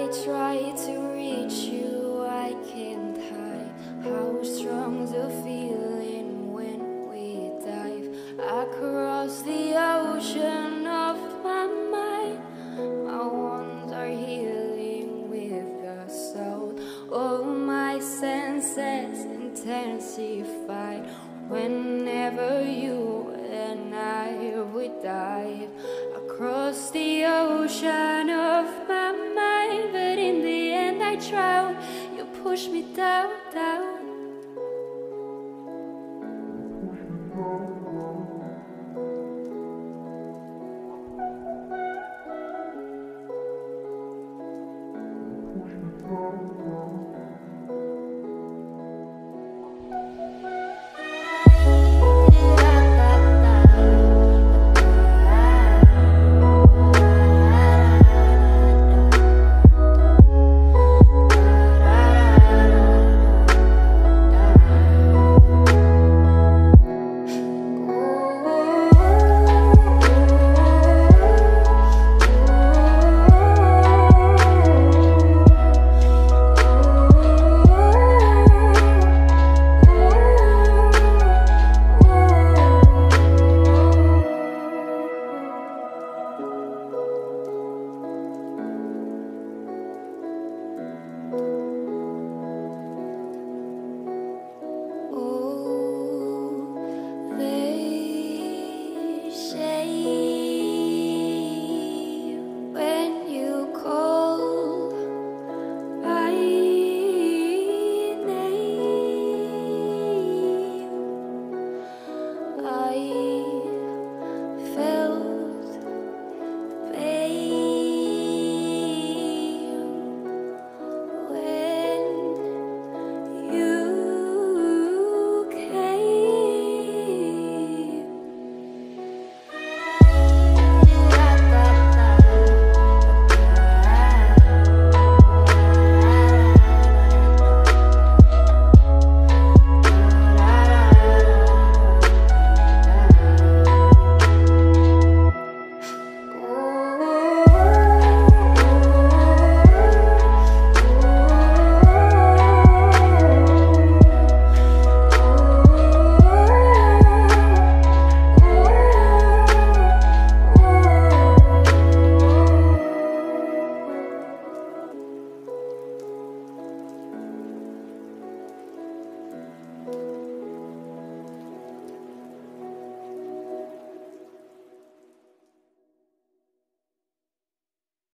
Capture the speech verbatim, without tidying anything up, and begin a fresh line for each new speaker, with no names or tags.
try to reach you, I can't hide how strong the feeling when we dive across the ocean of my mind. My wounds are healing with the salt. All my senses intensified whenever you and I would dive across the ocean of my mind. But in the end I drown. You push me down, down.